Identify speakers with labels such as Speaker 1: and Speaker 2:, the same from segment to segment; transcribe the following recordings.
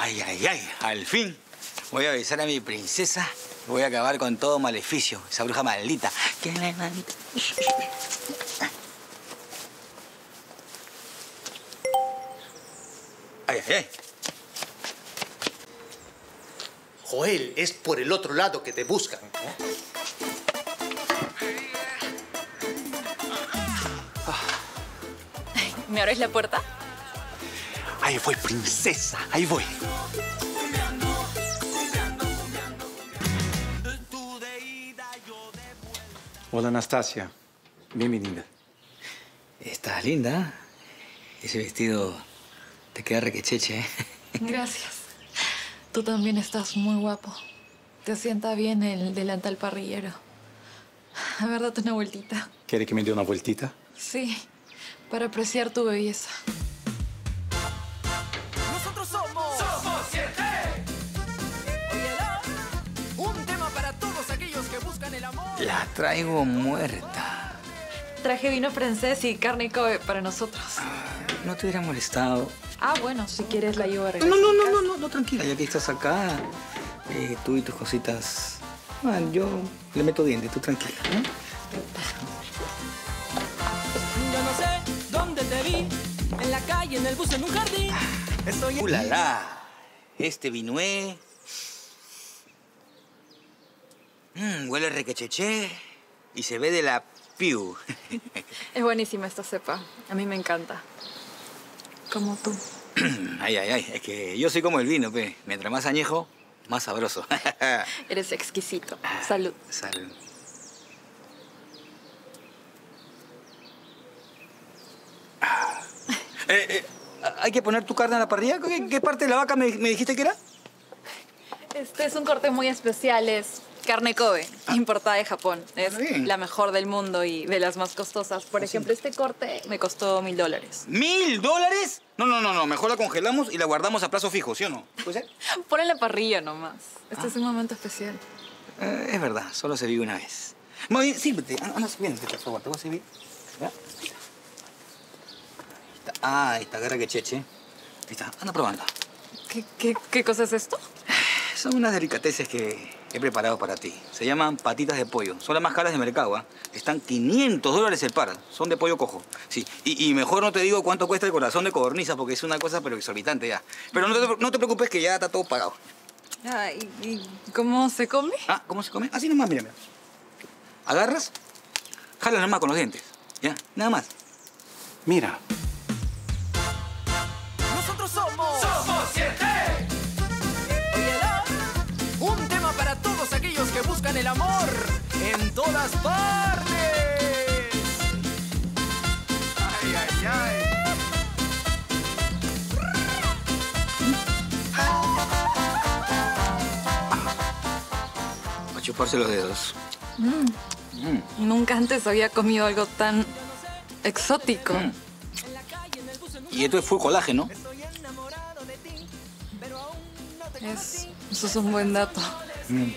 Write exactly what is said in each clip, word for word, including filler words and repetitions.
Speaker 1: Ay, ay, ay, al fin voy a besar a mi princesa. Voy a acabar con todo maleficio, esa bruja maldita. Que la maldita. Ay, ay, ay.
Speaker 2: Joel, es por el otro lado que te buscan, ¿no?
Speaker 3: ¿Me abres la puerta?
Speaker 1: Ahí voy, princesa, ahí voy.
Speaker 4: Hola, Anastasia. Bienvenida.
Speaker 1: Estás linda. Ese vestido te queda requecheche, ¿eh?
Speaker 3: Gracias. Tú también estás muy guapo. Te sienta bien el delantal parrillero. A ver, date una vueltita.
Speaker 4: ¿Quiere que me dé una vueltita?
Speaker 3: Sí, para apreciar tu belleza.
Speaker 5: Nosotros somos... ¡Somos siete! Óyela, un tema para todos aquellos que buscan el amor.
Speaker 1: La traigo muerta.
Speaker 3: Traje vino francés y carne Kobe para nosotros.
Speaker 1: No te hubiera molestado.
Speaker 3: Ah, bueno, si quieres la llevo a
Speaker 1: No,
Speaker 3: regresar.
Speaker 1: no, no, no, no, no, tranquila. Ya que estás acá, eh, tú y tus cositas... Ah, yo le meto dientes, tú tranquila, ¿eh?
Speaker 5: Yo no sé dónde te vi, en la calle, en el bus, en un jardín. Estoy...
Speaker 1: ¡Uh, la, la! Este vinué. Mmm, huele requecheche y se ve de la piu.
Speaker 3: Es buenísima esta cepa. A mí me encanta. Como tú.
Speaker 1: Ay, ay, ay. Es que yo soy como el vino, pe. Mientras más añejo, más sabroso.
Speaker 3: Eres exquisito. Salud.
Speaker 1: Salud. Eh, eh, ¿Hay que poner tu carne a la parrilla? ¿Qué, qué parte de la vaca me, me dijiste que era?
Speaker 3: Este es un corte muy especial. Es carne Kobe, importada de Japón. Es
Speaker 1: bien.
Speaker 3: la mejor del mundo y de las más costosas. Por
Speaker 1: ¿Ah,
Speaker 3: ejemplo,
Speaker 1: sí?
Speaker 3: este corte me costó mil dólares.
Speaker 1: ¿Mil dólares? No, no, no, no. Mejor la congelamos y la guardamos a plazo fijo, ¿sí o no? ¿Puede ser?
Speaker 3: Pon en la parrilla nomás. Este
Speaker 1: Ah.
Speaker 3: es un momento especial.
Speaker 1: Eh, es verdad, solo se vive una vez. Muy bien, sírvete. Anda, sírvete, por favor. Te voy a servir. ¿Ya? Ahí está. Ah, ahí está, agarra que cheche. Ahí está, anda probando.
Speaker 3: ¿Qué, qué, qué cosa es esto?
Speaker 1: Son unas delicateces que he preparado para ti. Se llaman patitas de pollo. Son las más caras de mercado, ¿ah? Están quinientos dólares el par. Son de pollo cojo. Sí. Y, y mejor no te digo cuánto cuesta el corazón de codorniza porque es una cosa pero exorbitante ya. Pero no te, no te preocupes que ya está todo pagado.
Speaker 3: Ah, ¿y, y cómo se come?
Speaker 1: Ah, ¿cómo se come? Así nomás, mira, mira. Agarras, jalas nomás con los dientes. Ya, nada más.
Speaker 4: Mira.
Speaker 5: Nosotros somos... ¡Somos siete! Óyela, un tema para todos aquellos que buscan el amor en todas partes. Ay, ay, ay.
Speaker 1: A chuparse los dedos.
Speaker 3: Mm.
Speaker 1: Mm.
Speaker 3: Nunca antes había comido algo tan exótico.
Speaker 1: Mm. Y esto es full colágeno.
Speaker 3: Es, eso es un buen dato.
Speaker 1: Mm.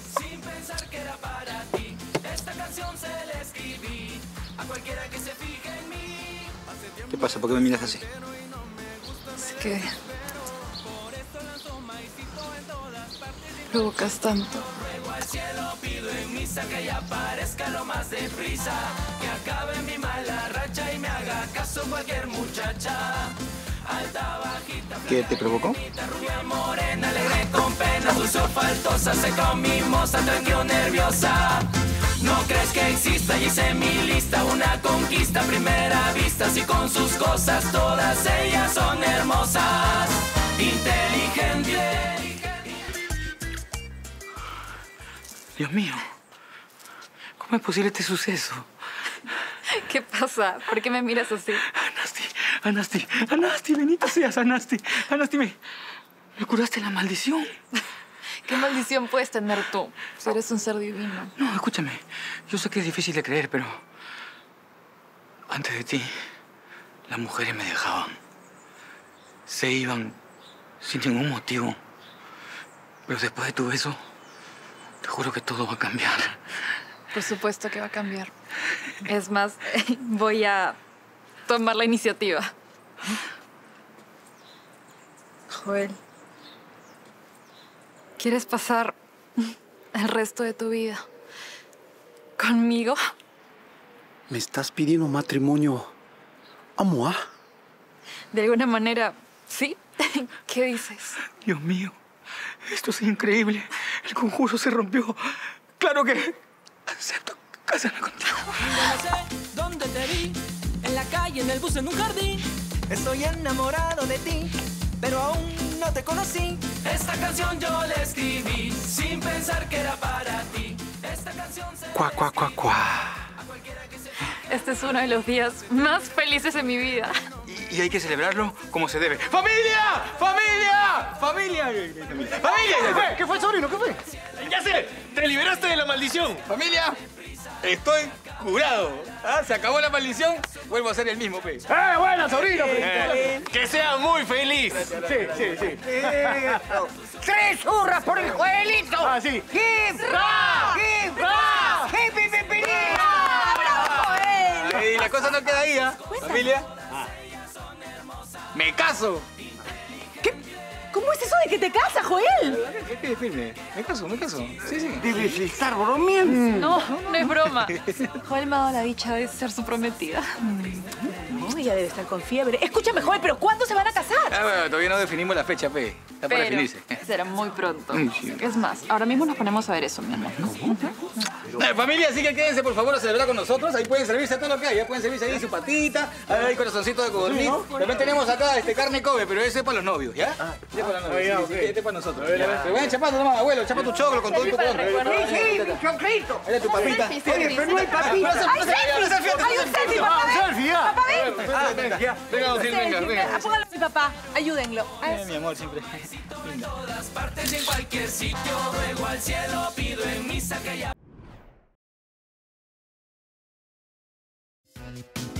Speaker 1: ¿Qué pasa? ¿Por qué me miras así?
Speaker 3: Es que... provocas tanto.
Speaker 1: ¿Qué te provocó?
Speaker 5: No crees que exista, y hice mi lista, una conquista a primera vista, si con sus cosas todas ellas son hermosas, inteligentes.
Speaker 1: Dios mío, ¿cómo es posible este suceso?
Speaker 3: ¿Qué pasa? ¿Por qué me miras así?
Speaker 1: Anasti, Anasti, Anasti, bendita seas, Anasti. Anasti, me, me curaste la maldición.
Speaker 3: ¿Qué maldición puedes tener tú si eres un ser divino?
Speaker 1: No, escúchame. Yo sé que es difícil de creer, pero... antes de ti, las mujeres me dejaban. Se iban sin ningún motivo. Pero después de tu beso, te juro que todo va a cambiar.
Speaker 3: Por supuesto que va a cambiar. Es más, voy a tomar la iniciativa. Joel, ¿Quieres pasar el resto de tu vida conmigo?
Speaker 4: ¿Me estás pidiendo matrimonio a moi?
Speaker 3: De alguna manera, ¿sí? ¿Qué dices?
Speaker 1: Dios mío, esto es increíble. El conjuro se rompió. Claro que acepto casarme contigo.
Speaker 5: No sé dónde te vi, en la calle, en el bus, en un jardín. Estoy enamorado de ti, pero aún no te conocí. Esta canción yo la escribí sin pensar que era para ti. Esta canción se...
Speaker 4: Cuá, cuá, cuá, cuá.
Speaker 3: Este es uno de los días más felices de mi vida.
Speaker 1: Y, y hay que celebrarlo como se debe. ¡Familia! ¡Familia! ¡Familia! ¡Familia!
Speaker 2: ¿Qué fue, sobrino? ¿Qué fue?
Speaker 6: ¡Ya sé! ¡Te liberaste de la maldición!
Speaker 1: ¡Familia! Estoy curado. ¿Ah? Se acabó la maldición. Vuelvo a ser el mismo, pe.
Speaker 2: ¡Eh, buena, sobrino!
Speaker 6: Eh, ¡Que sea muy feliz!
Speaker 2: Sí, sí, sí.
Speaker 7: ¡Tres hurras por el Joelito!
Speaker 2: Ah, sí.
Speaker 7: ¡Hip, hop! ¡Hip, hop! ¡Hip, hip, hip, hip! ¡Bravo, Joel!
Speaker 1: Y la cosa no queda ahí, ¿ah? ¿Familia? ¡Me caso!
Speaker 7: ¿Cómo es eso de que te casas, Joel?
Speaker 1: ¿Qué firme? Me caso, me caso. Sí, sí.
Speaker 2: Debes estar bromeando.
Speaker 3: No, no es broma. Joel me ha dado la dicha de ser su prometida.
Speaker 7: No, ella debe estar con fiebre. Escúchame, Joel, ¿pero cuándo se van a casar?
Speaker 1: Ah, bueno, todavía no definimos la fecha, pe. Está para definirse.
Speaker 3: será muy pronto.
Speaker 1: Mm, sí.
Speaker 3: Es más, ahora mismo nos ponemos a ver eso, mi amor.
Speaker 1: Eh, familia, así que quédense por favor a celebrar con nosotros. Ahí pueden servirse todo lo que hay. Ya pueden servirse ahí su patita, ahí corazoncito de codorniz. También tenemos acá este carne Kobe, pero ese es para los novios, ¿ya? Ese es para los novios. Sí, sí, este es para nosotros. Se vayan chapando nomás, abuelo. Chapa tu choclo con todo tu codorniz.
Speaker 7: Sí, sí, mi choclito.
Speaker 1: Ahí está tu papita.
Speaker 7: Oye, pero no hay papita. ¡Hay selfie! ¡Hay un selfie, papá! ven.
Speaker 2: ¡Selfie, ya!
Speaker 7: ¡Papá, ven!
Speaker 1: Ah, venga, ya. Venga, Don Gil, venga, venga.
Speaker 7: Apóngalo a mi papá. Ayúdenlo.
Speaker 1: Eh, mi amor, siempre.
Speaker 5: En todas partes y en cualquier sitio, ruego al cielo, pido en misa que ya...